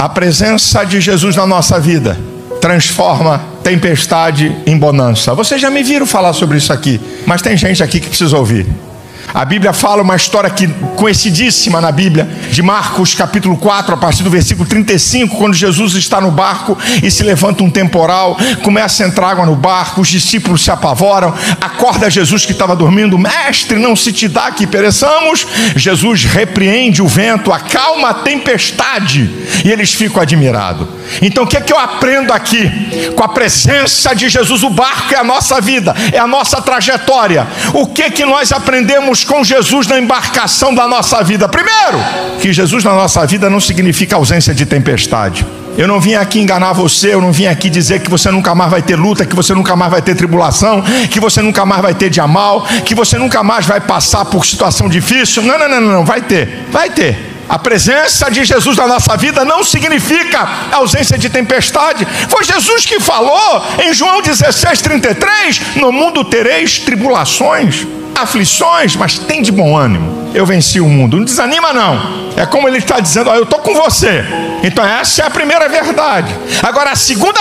A presença de Jesus na nossa vida transforma tempestade em bonança. Vocês já me viram falar sobre isso aqui, mas tem gente aqui que precisa ouvir. A Bíblia fala uma história conhecidíssima na Bíblia, de Marcos capítulo 4, a partir do versículo 35, quando Jesus está no barco e se levanta um temporal, começa a entrar água no barco, os discípulos se apavoram, acorda Jesus que estava dormindo: mestre, não se te dá que pereçamos? Jesus repreende o vento, acalma a tempestade, e eles ficam admirados. Então o que é que eu aprendo aqui? Com a presença de Jesus, o barco é a nossa vida, é a nossa trajetória. O que é que nós aprendemos com Jesus na embarcação da nossa vida? Primeiro, que Jesus na nossa vida não significa ausência de tempestade. Eu não vim aqui enganar você, eu não vim aqui dizer que você nunca mais vai ter luta, que você nunca mais vai ter tribulação, que você nunca mais vai ter dia mal, que você nunca mais vai passar por situação difícil. Não, vai ter. A presença de Jesus na nossa vida não significa ausência de tempestade. Foi Jesus que falou em João 16:33: no mundo tereis tribulações, aflições, mas tem de bom ânimo, eu venci o mundo. Não desanima não. É como ele está dizendo: ó, eu estou com você. Então essa é a primeira verdade. Agora a segunda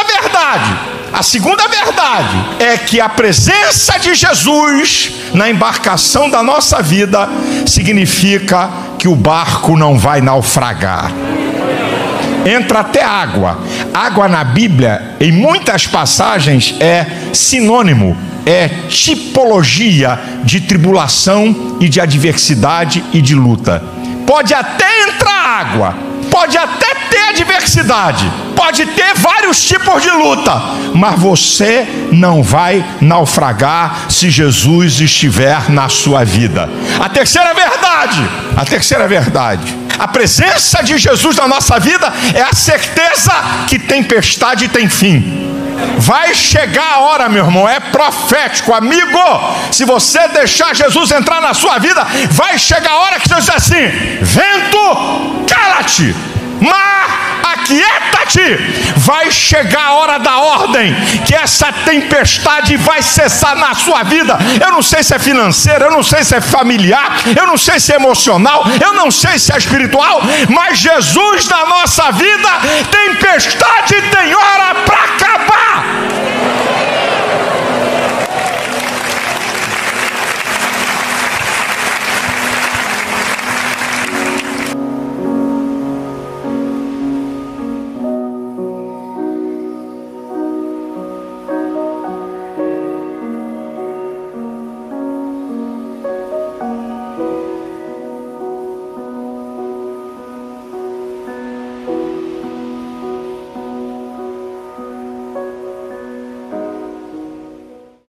verdade é que a presença de Jesus na embarcação da nossa vida significa que o barco não vai naufragar. Entra até água. Água na Bíblia, em muitas passagens, é sinônimo, é tipologia de tribulação e de adversidade e de luta. Pode até entrar água, pode até ter adversidade, pode ter vários tipos de luta, mas você não vai naufragar se Jesus estiver na sua vida. A terceira verdade, a presença de Jesus na nossa vida é a certeza que tempestade tem fim. Vai chegar a hora, meu irmão, é profético, amigo. Se você deixar Jesus entrar na sua vida, vai chegar a hora que Jesus diz assim: vento, cala-te, mar, aquieta-te. Vai chegar a hora da ordem, que essa tempestade vai cessar na sua vida. Eu não sei se é financeira, eu não sei se é familiar, eu não sei se é emocional, eu não sei se é espiritual, mas Jesus na nossa vida, tempestade tem hora para acabar.